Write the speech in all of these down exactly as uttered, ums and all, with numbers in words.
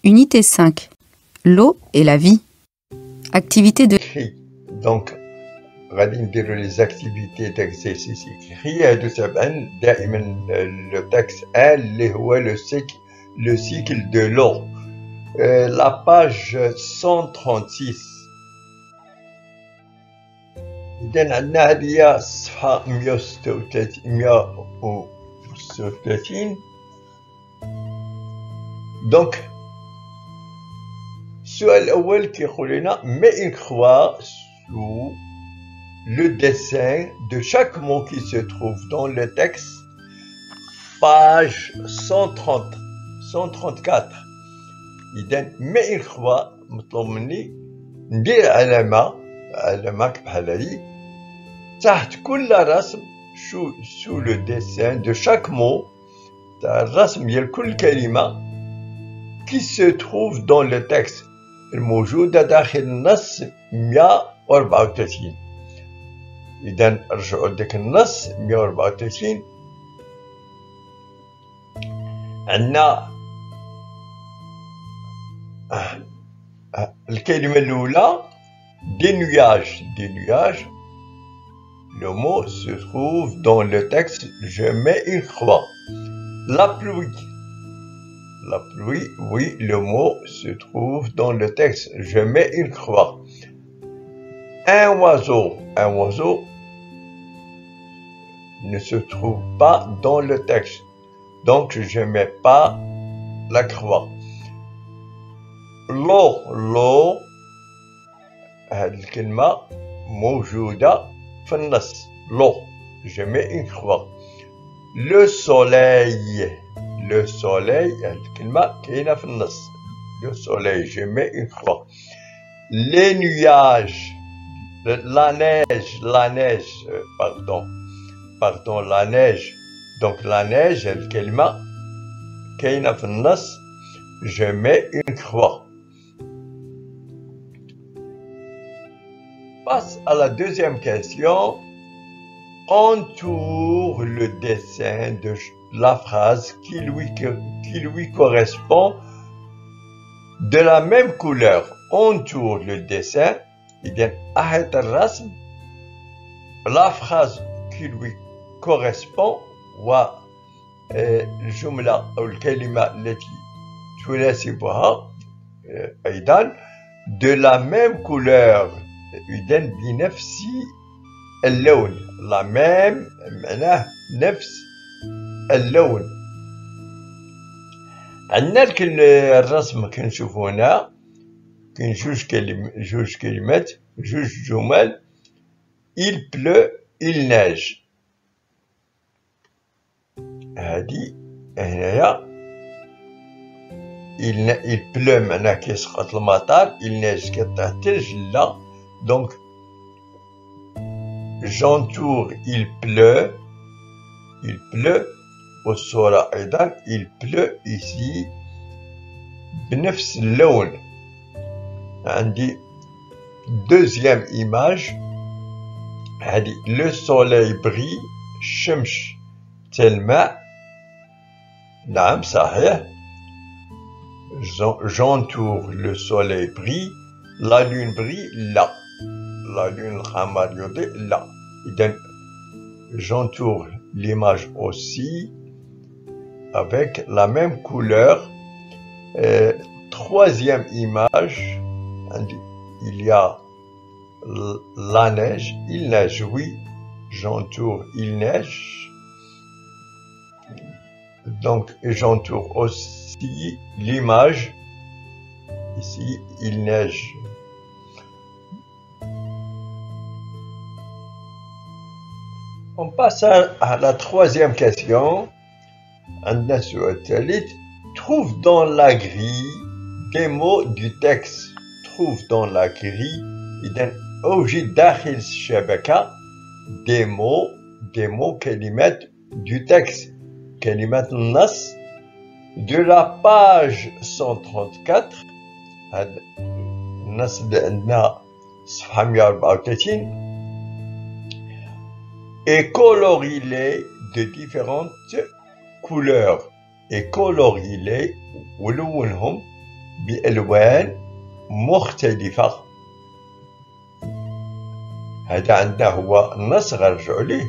Unité cinq. L'eau et la vie. Activité de... Donc, غادي نديرو les activités d'exercice écrit. هادو تابعا دائما le texte un اللي هو le cycle le cycle de l'eau. Euh, la page cent trente-six. إذا عندنا هذه هي الصفحة مية وستة وثلاثين مية وستة وثلاثين. دونك السؤال الأول كيقول لنا mets une croix sous le dessin de chaque mot qui se trouve dans le texte. Page cent trente cent trente-quatre. إذا mets une croix مطلوب مني ندير علامة علامة بحال هادي تحت كل رسم sous sous le dessin de chaque mot تاع الرسم ديال كل كلمة qui se trouve dans le texte الموجودة داخل النص مية وأربعة وثلاثين. إذا نرجعو لداك النص مية وأربعة وثلاثين. عندنا الكلمة الأولى des nuages des nuages. Le mot se trouve dans le texte, je mets une croix. La pluie. La pluie, oui, le mot se trouve dans le texte, je mets une croix. Un oiseau, un oiseau ne se trouve pas dans le texte, donc je ne mets pas la croix. L'eau, l'eau, هذه الكلمة موجودة في النص. l'eau, je mets une croix. Le soleil, le soleil, الكلمة كاينة في النص. Le soleil, je mets une croix. Les nuages, la neige, la neige, euh, pardon, pardon, la neige. Donc la neige, الكلمة كاينة في النص. Je mets une croix. Passe à la deuxième question. Entoure le dessin de la phrase qui lui, qui lui correspond de la même couleur. Entoure le dessin. إذن أحيط الرسم la phrase qui lui correspond والجملة أو الكلمة التي تناسبها أيضا de la même couleur. إذن بنفس اللون. la même معناه نفس اللون. عندنا الرسم كنشوفو هنا كاين جوج كلمات جوج كلمات جوج جمل. il pleut il neige. هادي هنايا il il pleut معناه كيسقط المطر. il neige كيطيح الثلج. لا دونك j'entoure il pleut il pleut. والصورة أيضا il pleut ici بنفس اللون. عندي deuxième image. هذه le soleil brille. الشمس تلمع. نعم صحيح. j'entoure le soleil brille. la lune brille. لا la lune القمر يضيء. لا. إذن j'entoure l'image aussi avec la même couleur. Euh, troisième image. Il y a la neige. Il neige, oui. J'entoure, il neige. Donc, j'entoure aussi l'image. Ici, il neige. On passe à la troisième question. عندنا السؤال الثالث. Trouve dans la grille des mots du texte. Trouve dans la grille. إذن أوجد داخل الشبكة des mots des mots كلمات du texte. كلمات النص de la page cent trente-quatre. هذا النص اللي عندنا صفحة مية وأربعة وثلاثين. Et colorie-les de différentes couleurs. Et colorie-les ولونهم بألوان مختلفة. هذا عندنا هو النص، غنرجعو ليه.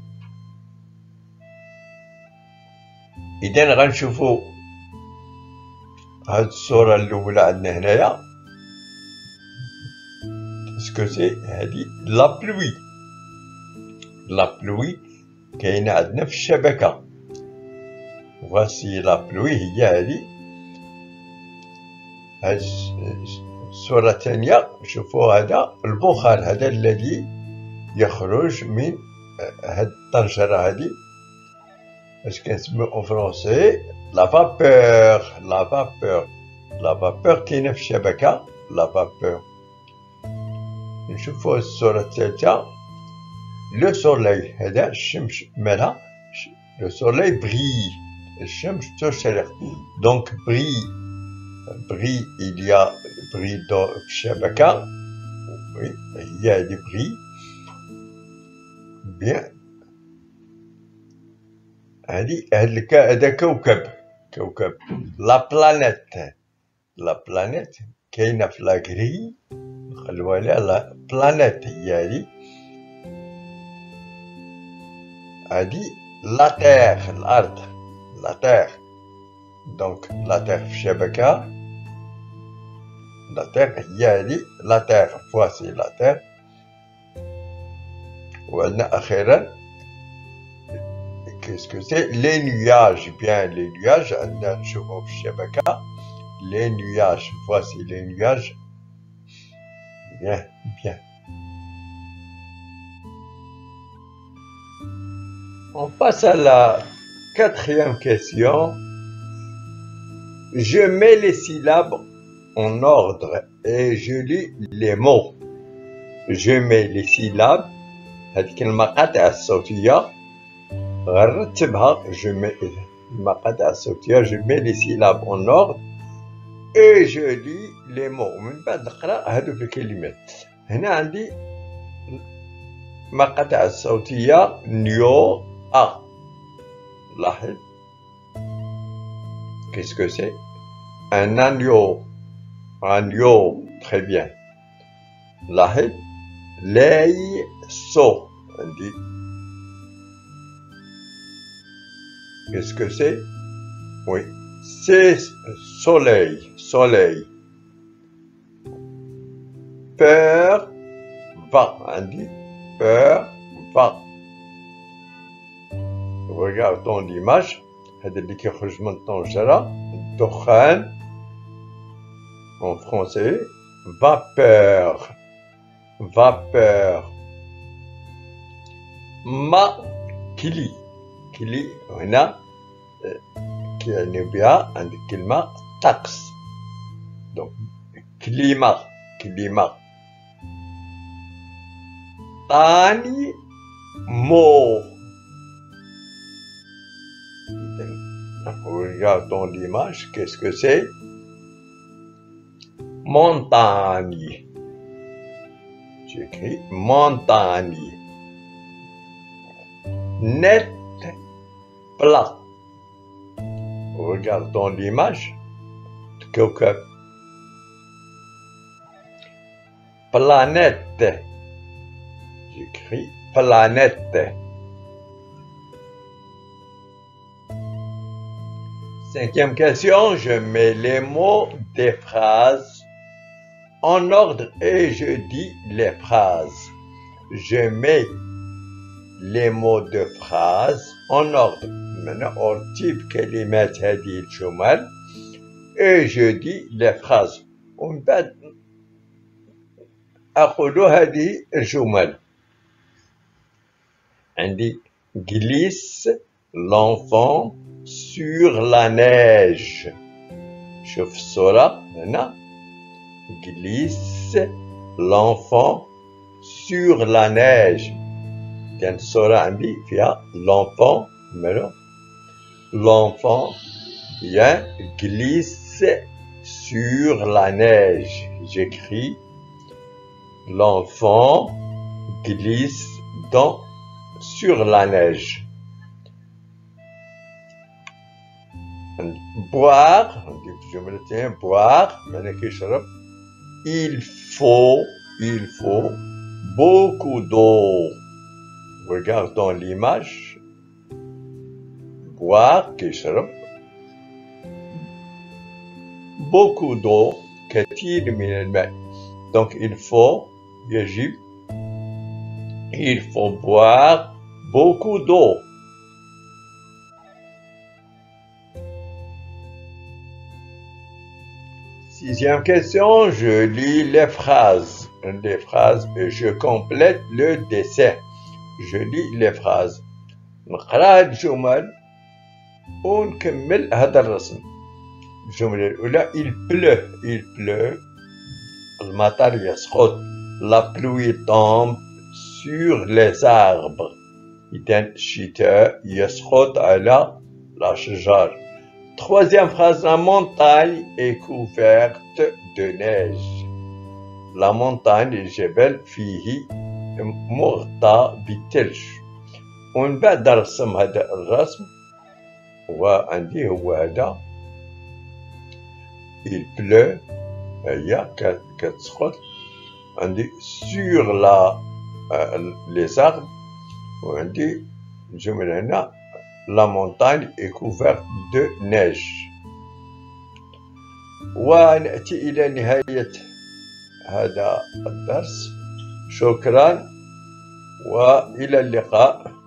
إذا غنشوفو هاد الصورة الأولى عندنا هنايا، اسكو سي هادي لا بلوي. لا بلوي كاينة عندنا في الشبكة. فواسي لا بلوي هي هادي. هاد الصورة الثانية شوفوا، هذا البخار هذا الذي يخرج من هاد الطنجرة هادي، اش كنسميو اون فرونسي لا فابور. لا فابور لا فابور كاينة في الشبكة. لا فابور. نشوفوا الصورة الثالثة، لو سوليي. هذا الشمس مالها، لو سوليي بري، الشمس تشرق. دونك بري بري il y a بري دو في الشبكة. وي هي هادي بري. بيان. هادي هاد هذا كوكب، كوكب لا بلانيت. لا بلانيت كاينة في لاكري، نخلوها عليها لا بلانيت هي هادي. هادي لا تيغ، الأرض، لا تيغ. دونك لا تيغ في الشبكة. لا تيغ هي هادي لا تيغ. فواسي لا تيغ. وعندنا أخيرا كيسكو سي لي نياج. بيان لي نياج عندنا نشوفهم في الشبكة. لي نياج، فواسي لي نياج. بيان بيان. On passe à la quatrième question. Je mets les syllabes en ordre et je lis les mots. Je mets les syllabes. هذيك المقاطع الصوتية غنرتبها. je mets المقاطع الصوتية. je mets les syllabes en ordre et je lis les mots. من بعد نقرأ هذوك الكلمات. هنا عندي مقاطع الصوتية نيو أ. لاحظ. Qu'est-ce que c'est? Un agneau. Agneau. Très bien. لاحظ. لي سو عندي. Qu'est-ce que c'est? Oui. C'est soleil. Soleil. Peur. Va. عندي. Peur. Va. Regardons l'image. هذا اللي كيخرج من الطنجرة. الدخان. En français. Vapeur. Vapeur. ما كلي. كلي هنا كيعني بها عند الكلمة طقس. دونك كليما. كليما. طاني مو. Regardons l'image. Qu'est-ce que c'est? Montagne. J'écris montagne. Net, plat. Regardons l'image. كوكب. Planète. J'écris planète. Cinquième question, je mets les mots des phrases en ordre et je dis les phrases. Je mets les mots de phrases en ordre. Maintenant, أرتب كلمات هذه الجمل et je dis les phrases. ومن بعد أقول هذه الجمل. عندي glisse l'enfant sur la neige. شوف الصورة هنا. glisse l'enfant sur la neige. كانت الصورة عندي فيها l'enfant. مالو l'enfant bien glisse sur la neige. J'écris l'enfant glisse dans sur la neige. boire عندي جملتين boire معناه كيشرب. il faut il faut beaucoup d'eau. Regardons l'image. boire كيشرب beaucoup d'eau كثير من الماء. donc il faut يجب il faut boire beaucoup d'eau. Sixième question, je lis les phrases, les phrases et je complète le dessin. Je lis les phrases. نقرأ الجمل ونكمل هذا الرسم. الجملة الأولى il pleut, il pleut. المطر يسقط. La pluie tombe sur les arbres. إذا الشتاء يسقط على الأشجار. Troisième phrase, la montagne est couverte de neige. La montagne الجبل فيه مغطى بالثلج. ومن بعد رسم هذا الرسم وعندي هو هذا il pleut هي كتسقط عندي sur la les arbres وعندي الجملة هنا la montagne est couverte de neige. ونأتي إلى نهاية هذا الدرس. شكرا وإلى اللقاء.